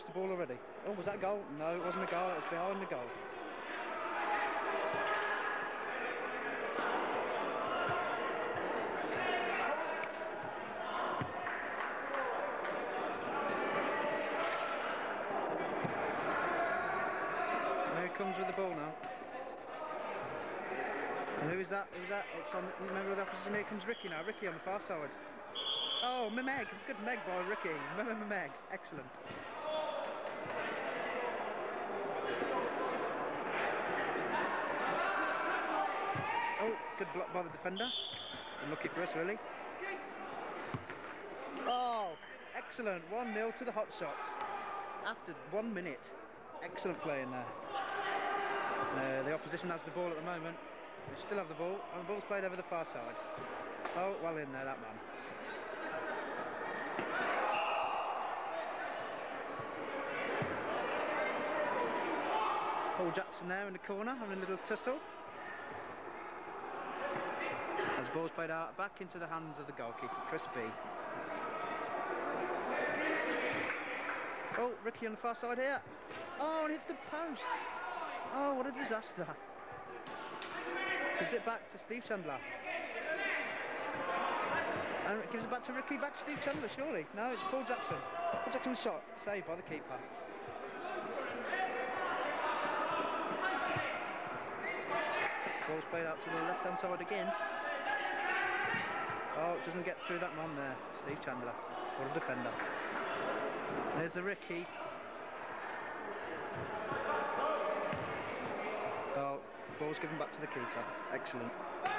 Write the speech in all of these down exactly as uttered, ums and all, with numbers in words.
lost the ball already. Oh, was that a goal? No, it wasn't a goal, it was behind the goal. Here he comes with the ball now. And who is that? Who's that? It's on. Remember the opposition. Here comes Ricky now. Ricky on the far side. Oh, Meg. Good Meg by Ricky. Remember Meg. Excellent. Oh, good block by the defender. Unlucky for us, really. Oh, excellent. one nil to the Hot Shots. After one minute. Excellent play in there. Uh, the opposition has the ball at the moment. We still have the ball, and the ball's played over the far side. Oh, well in there, that man. Paul Jackson there in the corner, having a little tussle. As the ball's played out, back into the hands of the goalkeeper, Chris B. Oh, Ricky on the far side here. Oh, and hits the post. Oh, what a disaster. Gives it back to Steve Chandler. And it gives it back to Ricky, back to Steve Chandler, surely. No, it's Paul Jackson. Paul Jackson's shot, saved by the keeper. Ball's played out to the left-hand side again. Oh, it doesn't get through that man there. Steve Chandler. What a defender. There's the Ricky. Oh, ball's given back to the keeper. Excellent.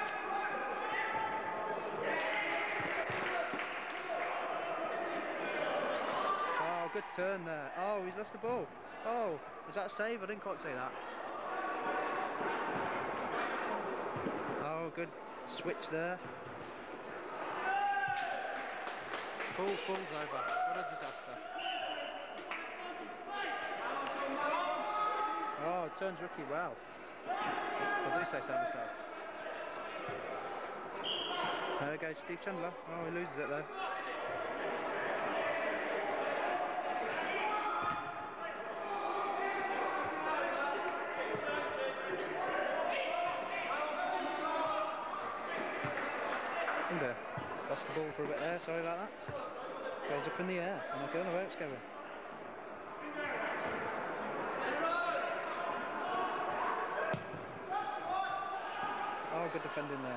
Oh, good turn there. Oh, he's lost the ball. Oh, was that a save? I didn't quite see that. Oh, good switch there. Ball falls over. What a disaster. Oh, it turns Ricky well. I do say so myself. There goes Steve Chandler. Oh, he loses it though. And uh, lost the ball for a bit there, sorry about that. Goes up in the air, and I don't know where it's going. Oh, good defending there.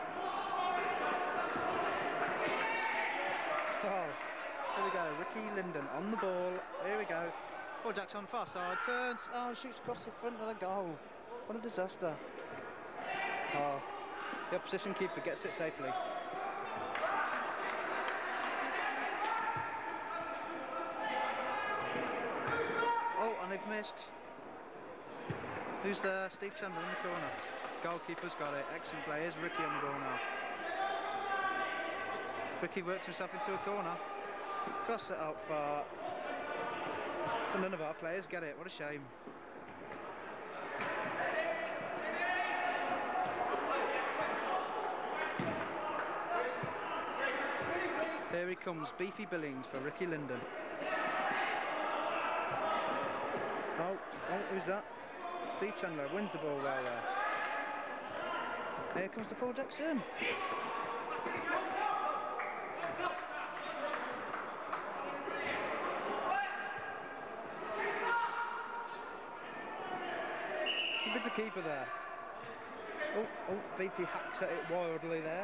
Oh, here we go, Ricky Linden on the ball. Here we go. Paul Jackson on the far side, turns, oh, shoots across the front of the goal. What a disaster. Oh, the opposition keeper gets it safely. Oh, and they've missed. Who's there? Steve Chandler in the corner. Goalkeeper's got it. Excellent play. Here's Ricky on the ball now. Ricky works himself into a corner. Cross it out far. But none of our players get it. What a shame. Here he comes. Beefy Billings for Ricky Linden. Oh, oh, who's that? Steve Chandler wins the ball well there. Here comes the Paul Jackson. Keep it to keeper there. Oh, oh, Beefy hacks at it wildly there.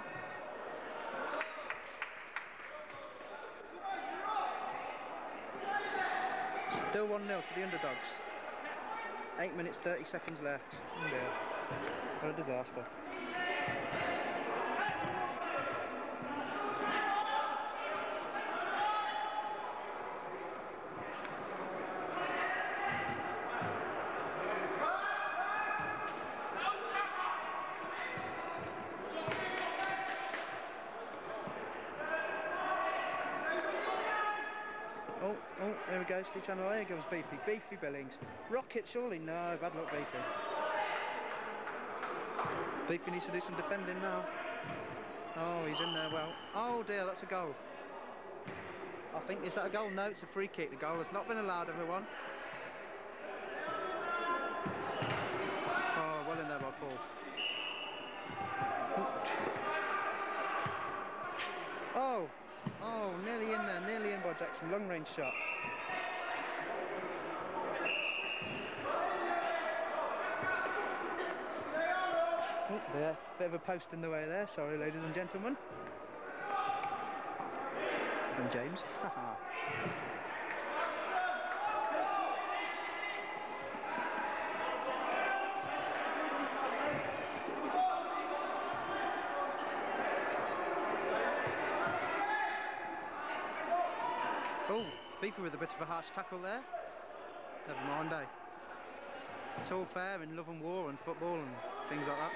Still one nil to the underdogs. Eight minutes, thirty seconds left. Oh dear. What a disaster. Oh, oh, there we go, Steve Chandler, there goes Beefy, Beefy Billings. Rocket, surely? No, bad luck, Beefy. Beefy needs to do some defending now. Oh, he's in there well. Oh dear, that's a goal. I think, is that a goal? No, it's a free kick. The goal has not been allowed, everyone. Oh, well in there by Paul. Oh, oh, nearly in there, nearly in by Jackson. Long range shot. Oh, there, bit of a post in the way there. Sorry, ladies and gentlemen. And James. Haha. Oh, Beefy with a bit of a harsh tackle there. Never mind, eh? It's all fair in love and war and football and things like that.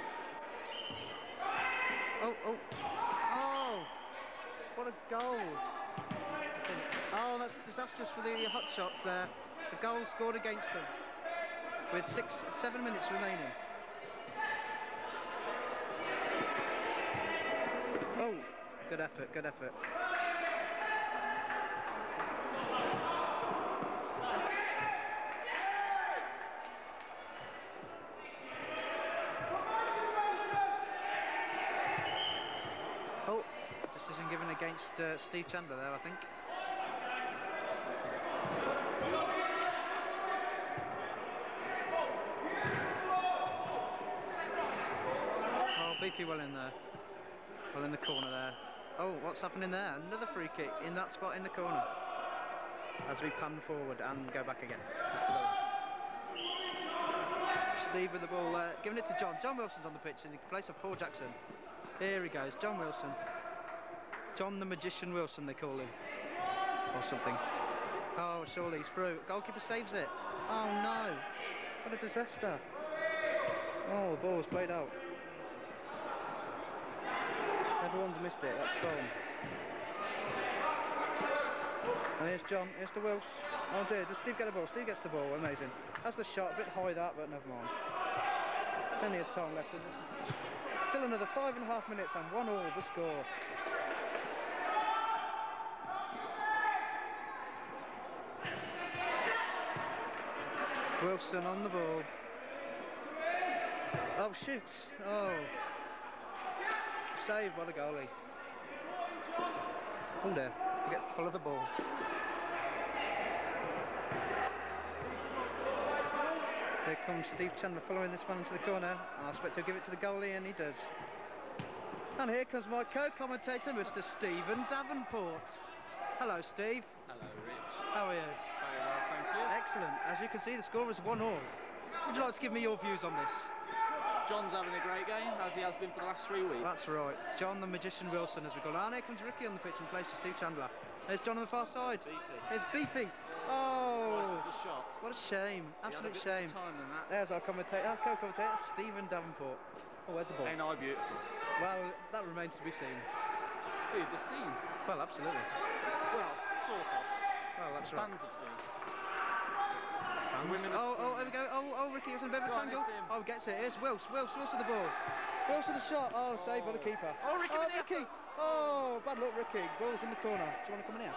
Oh, oh, oh! What a goal! Oh, that's disastrous for the hot shots there. The goal scored against them with six, seven minutes remaining. Oh, good effort, good effort. Oh, decision given against uh, Steve Chandler there, I think. Oh, Beefy well in there. Well in the corner there. Oh, what's happening there? Another free kick in that spot in the corner. As we pan forward and go back again. Just for the... Steve with the ball there, giving it to John. John Wilson's on the pitch in the place of Paul Jackson. Here he goes, John Wilson. John the Magician Wilson, they call him. Or something. Oh, surely he's through. Goalkeeper saves it. Oh no. What a disaster. Oh, the ball was played out. Everyone's missed it, that's fine. And here's John, here's the Wills. Oh dear, does Steve get the ball? Steve gets the ball, amazing. That's the shot, a bit high that, but never mind. Plenty of time left in this. Still another five and a half minutes and one all the score. Wilson on the ball. Oh, shoots. Oh. Saved by the goalie. Oh there, forgets to follow the ball. Here comes Steve Chandler following this one into the corner. I expect he'll give it to the goalie, and he does. And here comes my co-commentator, Mister Stephen Davenport. Hello, Steve. Hello, Rich. How are you? Very well, thank you. Excellent. As you can see, the score is one all. Would you like to give me your views on this? John's having a great game, as he has been for the last three weeks. That's right. John the Magician Wilson, as we call him. And here comes Ricky on the pitch in place of Steve Chandler. There's John on the far side. Beefy. There's Beefy. Oh, Slices the shot. What a shame. Absolute He shame. had a bit more time than that. There's our commentator, our co-commentator, Stephen Davenport. Oh, where's the ball? Ain't I beautiful? Well, that remains to be seen. Oh, you've just seen. Well, absolutely. Well, sort of. Well, that's the right. fans have seen. Fans. Women Oh, have oh, seen. there we go. Oh, oh, Ricky gets in a bit of a Go on, tangle. it's him. Oh, gets it. Here's Wills. Wills, Wills with the ball. Wills with the shot. Oh, saved by the keeper. Oh, Ricky Oh, with the Ricky. Oh, bad luck, Ricky. Ball's in the corner. Do you want to come in here?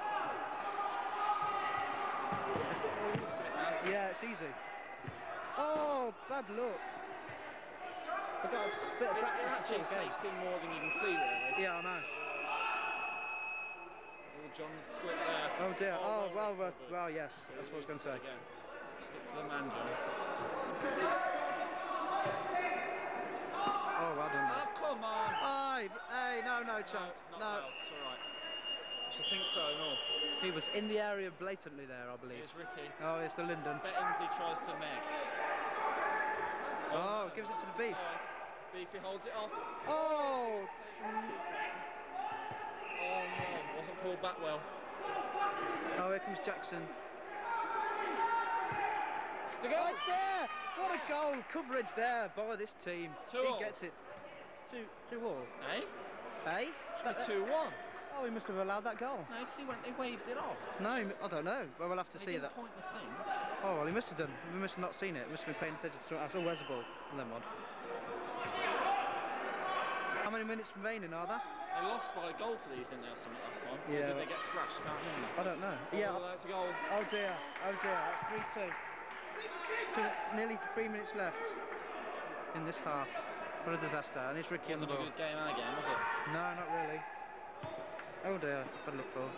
Yeah, it's easy. Oh, bad luck. I've got a bit of It, it practice. actually before the game. takes in more than you can see, really. Yeah, I know. Oh, John's slipped there. Oh dear. Oh, well, well, recovered. well, yes. So That's he what I was going to say. loses it again. Stick to the man, John. Oh, well done. Oh, come on. Hey, hey, no, no, chunk. No, No. not well. It's all right. I should think so, no. He was in the area blatantly there, I believe. Here's Ricky. Oh, it's the Linden. Bettinsey tries to meg. Oh, gives it to the Beef. Oh, Beefy holds it off. Oh! Oh no, wasn't pulled back well. Oh, here comes Jackson. To go. Oh, it's there! What a goal! Coverage there by this team. Two he all. gets it. Two, two all. Eh? Eh? That- two one. Oh, he must have allowed that goal. No, because he went, he waved it off. No, I don't know. Well, we'll have to He see didn't that. point the thing. Oh, well, he must have done. We must have not seen it. We must have been paying attention to something else. Oh, where's the ball? Never mind. How many minutes remaining are there? They lost by a goal to these, didn't they, or something last time? Or Yeah. did they get thrashed? I can't remember. I don't know. Oh, Yeah. that's a goal. Oh dear. Oh dear. That's three two. Two, nearly three minutes left in this half. What a disaster. And it's Ricky on the Wasn't a ball. good game again, was it? No, not really. Oh dear. Bad luck for.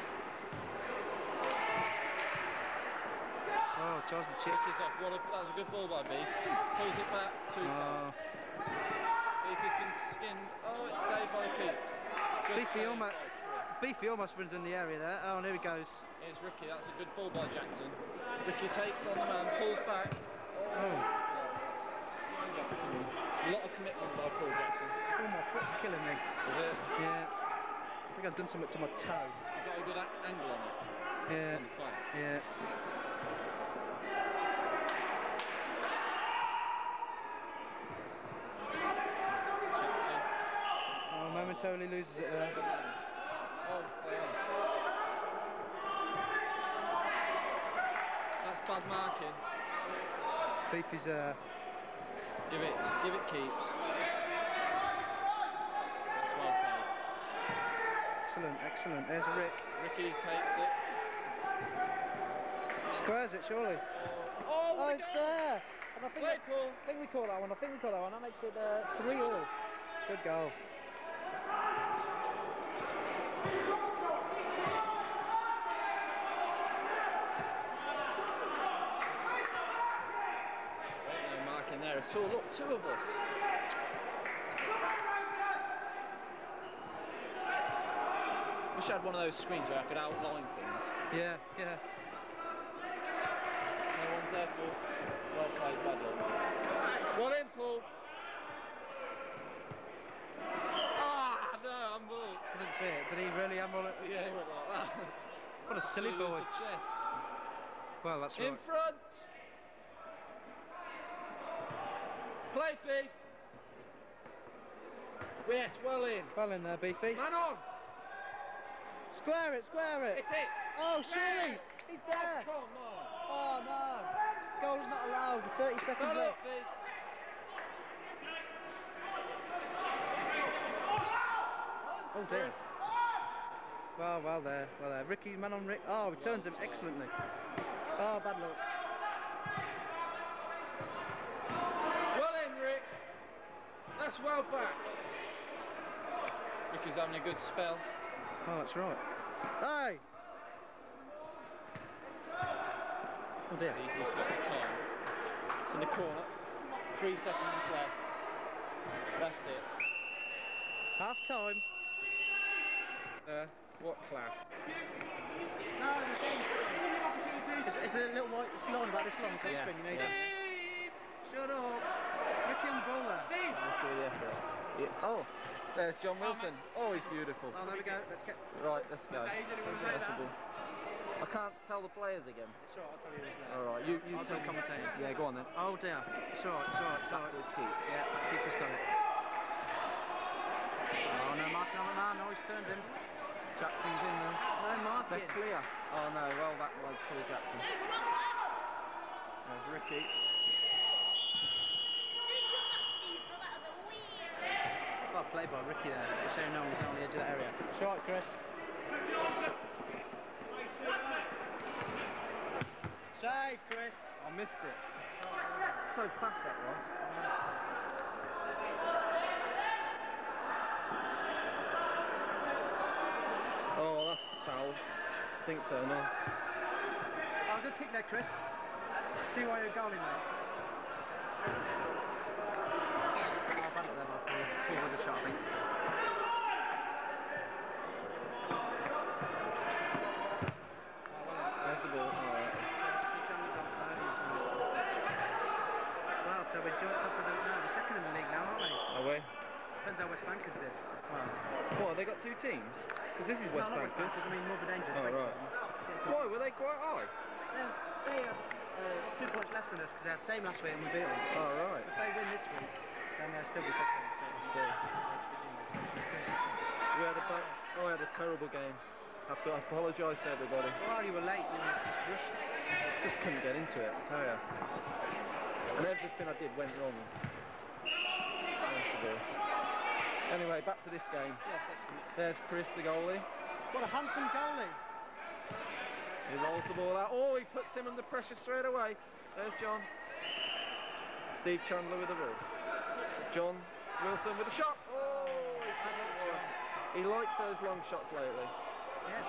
Oh, Charles the chip. Kick is off. What a, that was a good ball by Beef. Pulls it back. Too far. Oh. Beef has been skinned. Oh, it's saved by Keeps. Good Beefy save almost, by Chris. Beefy almost runs in the area there. Oh, and here he goes. Here's Ricky. That's a good ball by Jackson. Ricky takes on the man, pulls back. Oh. Jackson. A lot of commitment by Paul Jackson. Oh, my foot's killing me. Is it? Yeah. I think I've done something to my toe. You've got a good a- angle on it. Yeah. On the play. Yeah. Jackson. Oh, momentarily loses it there. Oh, yeah. That's bad marking. Beefy's uh. Give it, give it Keeps. That's well played. Excellent, excellent. There's Rick. Ricky takes it. Squares it, surely. Oh, Oh, it's there. And I think, Wait, that, Paul. I think we call that one. I think we call that one. That makes it uh, three all. Good goal. Ain't no marking there at all. Look, two of us. Wish I had one of those screens where I could outline things. Yeah, yeah. No one's there, Paul. Well played, Badly. One in, Paul. Ah, no, I'm ball. I didn't see it. Did he really handball it? Yeah, he went like that. What a silly Lose boy. the chest. Well, that's In right. front. Play, Beef. Yes, well in. Well in there, Beefy. Man on. Square it, square it. It's it. Oh, surely. Yes. He's there. Oh, come on. Oh, no. Goal's not allowed. thirty seconds Well left. up, Beef. Oh, dear. Well, well there, well there. Ricky, man on Rick. Oh, returns him excellently. Oh, bad luck. Well in, Rick. That's well back. Ricky's having a good spell. Oh, that's right. Hey! Oh dear. He's got the time. It's in the corner. Three seconds left. That's it. Half time. Uh, what class? No, it's, it's a little white line about this long across Yeah. the screen, you know. Yeah. Steve! Shut up! Ricky on the ball there. Steve! Look at the effort. Yeah. Oh, there's John Wilson. Oh, he's beautiful. Oh, there we go. Let's get. Right, let's go. That's the ball. I can't tell the players again. It's alright, I'll tell you who's there. All right, you you I'll tell do commentating. Yeah, go on then. Oh dear. It's alright, it's alright, it's Back alright. to the keep. Yeah, keeper's got it. Oh no, marking on the man. Oh, he's turned him. Jackson's in there. No marking. They're clear. Oh no, well that was Paul Jackson. There's Ricky. Well played by Ricky there. Just showing no one was on the edge of that area. It's alright, Chris. Save, Chris. I missed it. So fast that was. Oh, that's foul. I think so, no. Oh, good kick there, Chris. See why you're going there. Oh, bad luck there, by Paul. Paul with a shot, I think. There's the ball. Oh, right. Well, so we're jumped up with the, no, we're second in the league now, aren't we? Are we? Depends how West Bankers did. Well, What, they got two teams? Because this is no, West not West Bankers. Bankers, I mean Morbid Angels. Oh, right. Why, were they quite high? There's, they had uh, two points less than us because they had the same last week and we beat them. Oh, right. If they win this week, then they'll still be second. So So, we're still second. we had a ba oh, we had a terrible game. I have to apologise to everybody. Well, you were late, you were just rushed. Just couldn't get into it, I tell you. And everything I did went wrong. There's the ball. Anyway, back to this game. Yes, excellent. There's Chris, the goalie. What a handsome goalie. He rolls the ball out. Oh, he puts him under pressure straight away. There's John. Steve Chandler with the ball. John Wilson with the shot. Oh, he puts it wide. He likes those long shots lately. Yes.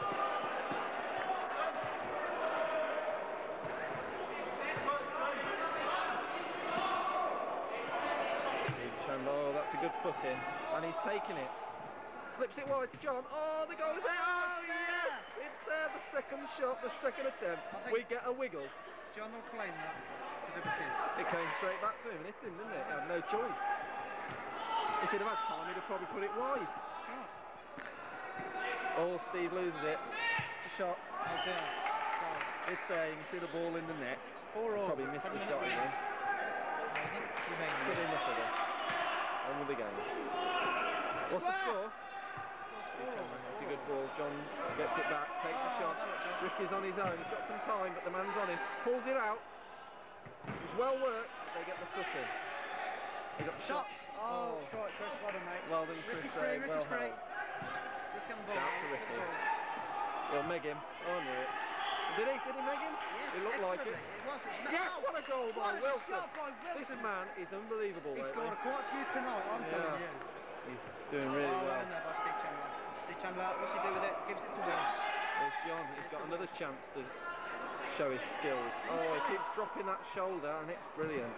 Steve Chandler, oh, that's a good foot in. And he's taken it. Slips it wide to John. Oh, the goal is there. Oh, yes! It's there, the second shot, the second attempt. We get a wiggle. John will claim that because it was his. It came straight back to him and hit him, didn't it? He had no choice. If he'd have had time, he'd have probably put it wide. Sure. Oh, Steve loses it. It's a shot. Oh dear. Sorry. It's a, you can see the ball in the net. Four all. Probably missed the shot again. Good enough of this. On with the game. What's the score? That's a good ball. John gets it back, takes a shot. Ricky's on his own. He's got some time, but the man's on him. Pulls it out. It's well worked. They get the foot in. He got the shot. Oh, that's right, Chris. Well done, mate. Well done, Chris. Ricky's free, well Ricky's free. held. Ricky on the ball. Shout to Ricky. He'll meg him. Oh, I knew it. Did he? Did he meg him? Yes, it looked like it. It was. It was Yes, what a goal by what a Wilson. shot by Wilson. This man is unbelievable. He's lately. scored quite a few tonight, I'm Yeah. telling you. He's doing really oh, well. well in there by Steve Chandler. Steve Chandler, what's he do with it? Gives it to Wills. There's John. He's got another chance to show his skills. Oh, he keeps dropping that shoulder and it's brilliant.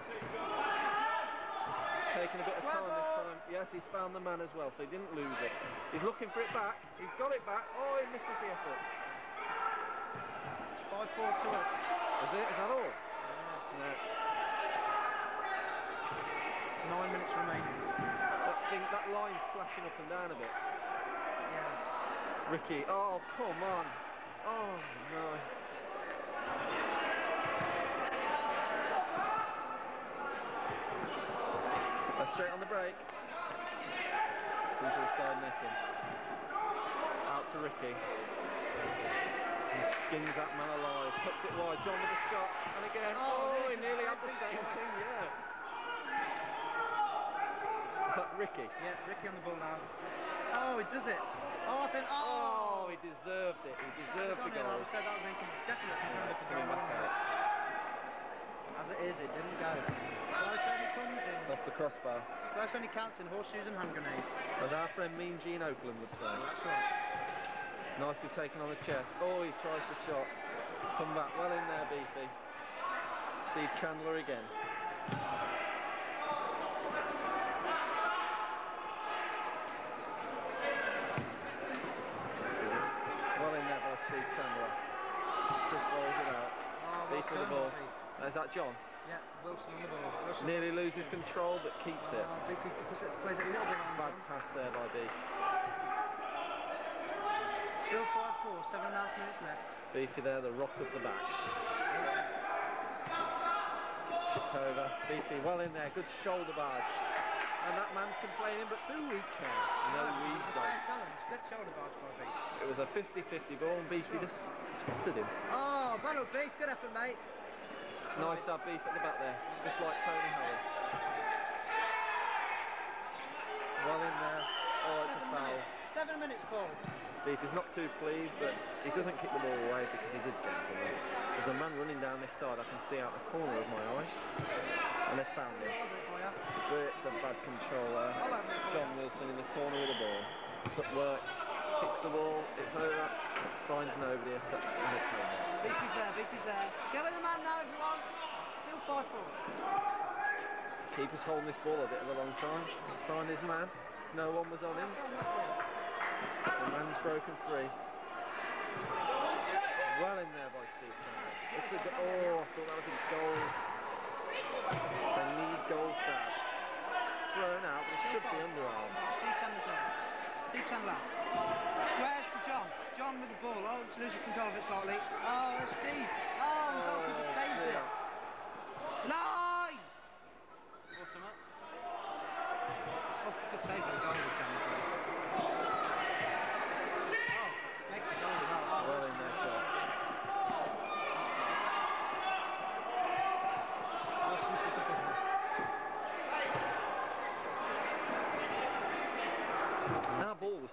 Taking a bit of time this time. Yes, he's found the man as well, so he didn't lose it. He's looking for it back. He's got it back. Oh, he misses the effort. five four to us. Is it? Is that all? Yeah. No. Nine minutes remaining. I think that line's flashing up and down a bit. Yeah. Ricky. Oh, come on. Oh, no. Uh, straight on the break. Into the side netting. Out to Ricky. He skins that man alive. Puts it wide. John with a shot. And again. Oh, Oh, he nearly nearly did had the the same same thing, yeah. Is that Ricky? Yeah, Ricky on the ball now. Oh, he does it. Oh, I think. Oh, Oh, he deserved it. He deserved the goal. I would say that would have been definite contender to go Coming back on. out. As it is, it didn't go. Close only comes in. It's off the crossbar. Close only counts in horseshoes and hand grenades. As our friend Mean Gene Oakland would say. That's right. Nicely taken on the chest. Oh, he tries the shot. Come back well in there, Beefy. Steve Chandler again. Well in there by Steve Chandler. Chris rolls it out. Oh, Beef with the ball. Beef. Is that John? Yeah, Wilson on the ball. Wilson Nearly loses control, but keeps it. Oh, Beef puts it, plays it a little bit on. Bad pass there by Beef. Still five four, seven and a half minutes left. Beefy there, the rock of the back. Chipped over. Beefy well in there, good shoulder barge. And that man's complaining, but do we care? No, we It's a don't. fair challenge. Good shoulder barge by Beef. It was a fifty fifty ball and Beefy just spotted him. Oh, well done, Beef. Good effort, mate. It's nice to have Beef at the back there, just like Tony Howell. Well in there. Oh, it's a Seven foul. minutes. Seven minutes, Paul. Beef is not too pleased, but he doesn't kick the ball away because he did get to it. There's a man running down this side, I can see out the corner of my eye. And they've found him. It's a bad control there. John Wilson in the corner with the ball. Footwork, kicks the ball, it's over, finds nobody, a set and a penalty. Beefy's there, Beefy's there. Get with the man now, everyone. Still five four. Keeper's holding this ball a bit of a long time. He's found his man. No one was on him. The man's broken free. Well in there by Steve Chandler. It's a go oh, I thought that was a goal. They need goals bad. Thrown out, but it should be underarm. Steve Chandler's there. Steve Chandler. Squares to John. John with the ball. Oh, it's losing control of it slightly. Oh, that's Steve. Oh, the goalkeeper Oh, saves dear. it. Line! Awesome, up. Oh, good save for the goal, Chandler. Oh, makes a goal with that. Oh, Well in there, John.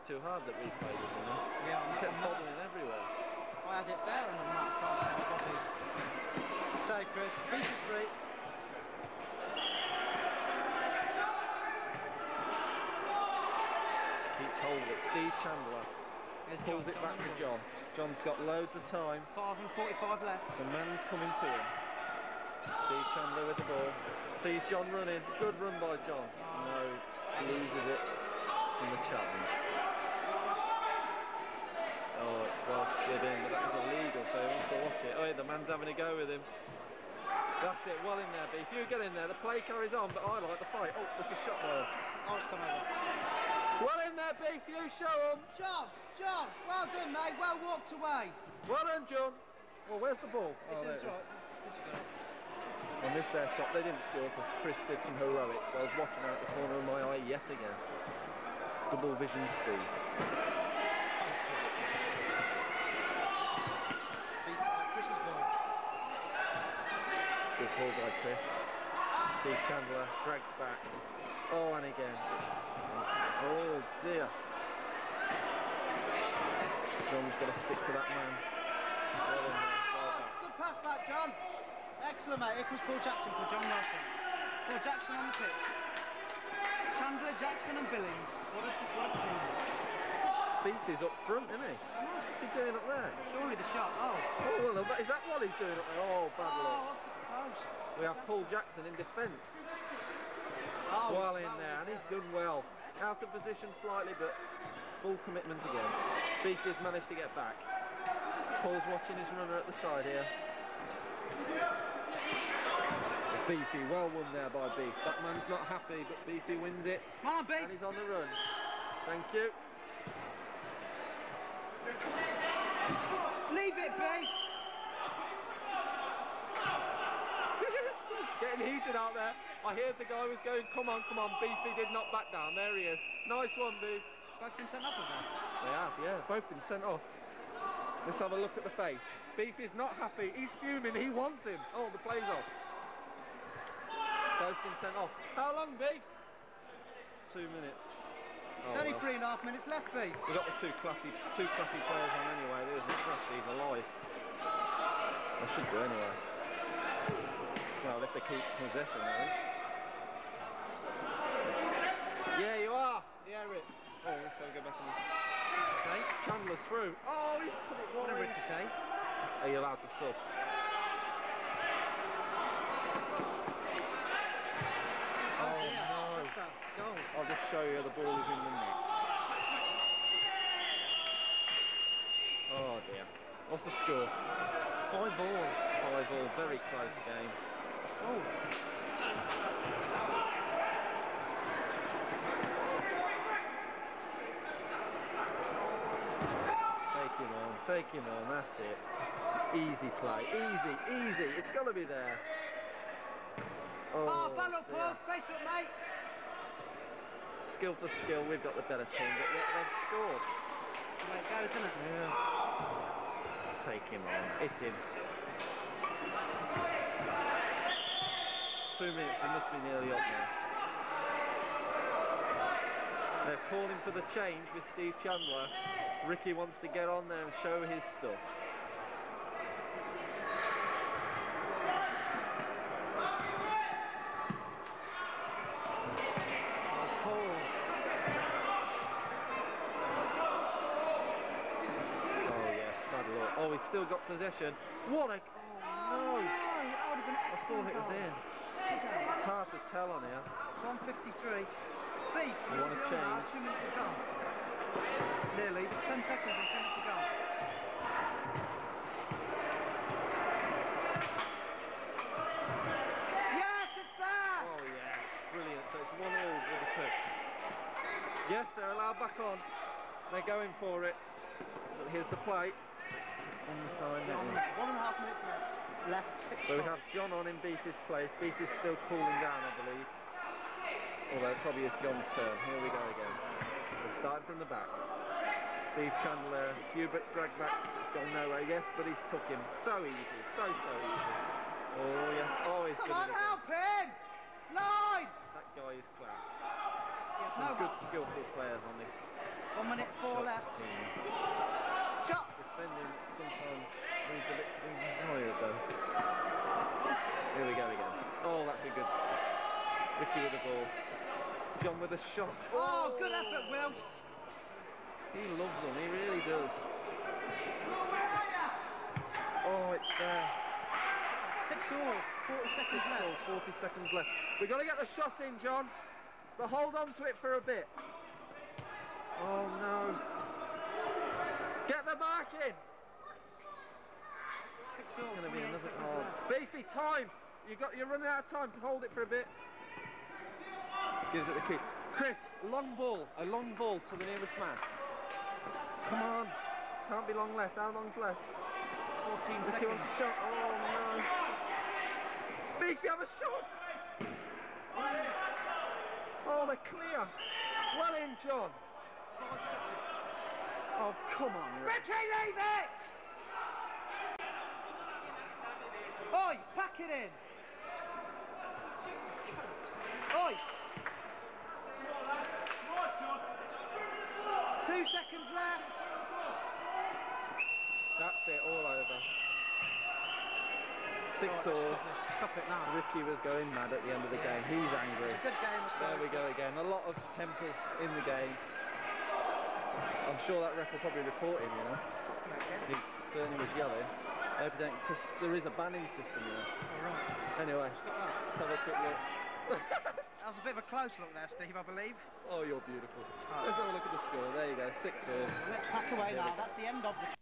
too hard that we played with him. Yeah, He kept bobbling everywhere. I had it there and the amount of times I got it. So, Chris, Beef is free. Keeps hold of it. Steve Chandler Here's pulls John, it John back to Underwood. John. John's got loads of time. five and forty-five left. So man's coming to him. Steve Chandler with the ball. Sees John running. Good run by John. No, loses it in the challenge. Oh, it's well slid in, but that was illegal, so he wants to watch it. Oh, yeah, the man's having a go with him. That's it, well in there, Beef. You get in there, the play carries on, but I like the fight. Oh, there's a shot there. Oh, it's come over. Well in there, Beef, you show them. John, John, well done, mate. Well walked away. Well done, John. Well, where's the ball? It's Oh, there it's it is. right. It's done. I missed their shot. They didn't score because Chris did some heroics. I was watching out the corner of my eye yet again. Double vision speed. Beef, uh, Chris's ball. Good ball by Chris. Steve Chandler drags back. Oh, and again. Oh dear. John's got to stick to that man. Well in there. Well back. Good pass back, John. Excellent, mate. Here comes Paul Jackson for John Wilson. Paul Jackson on the pitch. Chandler, Jackson and Billings. What a, what a team. Beef is up front, isn't he? What's he doing up there? Surely the shot. Oh. Oh, well, is that what he's doing up there? Oh, bad luck. Oh, off the post. We have Paul Jackson in defence. Oh, Well in well, there, and he's yeah. done well. Out of position slightly, but full commitment again. Beef has managed to get back. Paul's watching his runner at the side here. Beefy, well won there by Beef. That man's not happy, but Beefy wins it. Come on, Beef. And he's on the run. Thank you. Leave it, Beef. Getting heated out there. I heard the guy was going, come on, come on, Beefy did not back down. There he is. Nice one, Beef. Both been sent off of that. They have, yeah. Both been sent off. Let's have a look at the face. Beef is not happy. He's fuming. He wants him. Oh, the play's off. Both been sent off. How long, Beef? Two minutes. Oh, There's only well. three and a half minutes left, Beef. We've got the two classy, two classy players on anyway. There's the classies alive. I should do anyway. Well, if they keep possession, that is. Yeah, you are. Yeah, Rick. Oh, let's have a go back on the... Ricochet. Chandler's through. Oh, he's put it What a wide. ricochet. Are you allowed to sub? Oh, Oh, dear. no. That's that goal. I'll just show you the ball is in the net. Oh dear. What's the score? Five all. Five all. Very close game. Oh. Take him on. Take him on. That's it. Easy play. Easy. Easy. It's got to be there. Oh, Oh, ball up, dear. Paul. Face up, mate. Skill for skill. We've got the better team, but yet they've scored. The way it goes, isn't it? Yeah. Take him on. Hit him. Two minutes, he must be nearly up now. They're calling for the change with Steve Chandler. Ricky wants to get on there and show his stuff. Oh, Paul. Oh yes, bad luck. Oh, he's still got possession. What a... Oh no! No, that would have been I saw it was goal. in. It's hard to tell on here. one fifty-three. Beef, You wanna still now, change? Two minutes to go. Nearly. Ten seconds and two minutes to go. Yes, it's there! Oh yes, brilliant. So it's one all with the two. Yes, they're allowed back on. They're going for it. But here's the play. On the side. John, netting. one and a half minutes left. Left six. So we have John on in Beefy's place. Beef is still cooling down, I believe. Although it probably is John's turn. Here we go again. We're starting from the back. Steve Chandler, Hubert dragged back. It's gone nowhere. Yes, but he's took him. So easy. So, so easy. Oh, yes. Oh, he's Come good. on, help him! Line! That guy is class. Yeah, Some no good, help. skillful players on this One minute, four Shots left. team. Shot! Defending sometimes needs a bit tired though. Here we go again. Oh, that's a good pass. Ricky with the ball. John with a shot. Oh, good effort, Wills. He loves them, he really does. Oh, it's there. Six all, forty seconds Six left. all, forty seconds left. We've got to get the shot in, John. But hold on to it for a bit. Oh no. Get the mark in. Six all, It's going to be twenty-eight another. seconds Oh, left. Beefy, time. You got. You're running out of time, so hold it for a bit. Gives it the key. Chris, long ball. A long ball to the nearest man. Come on. Can't be long left. How long's left? fourteen Ricky seconds. wants a shot. Oh no. Beefy, have a shot. Oh, they're clear. Well in, John. Five seconds. Oh, come on, Rick. Ricky, leave it! Oi, pack it in! Oi! Two seconds left! That's it, all over. Six Oh, all. stop this, stop it now. Ricky was going mad at the end of the Yeah. game. He's angry. It's a good game, I There suppose. we go again. A lot of tempers in the game. I'm sure that ref will probably report him, you know. He certainly was yelling. I hope he don't, because there is a banning system, you know. Alright, Anyway, stop that. let's have a quick look. That was a bit of a close look there, Steve, I believe. Oh, you're beautiful. Oh. Let's have a look at the score. There you go, six all. Let's pack away Yeah. now. That's the end of the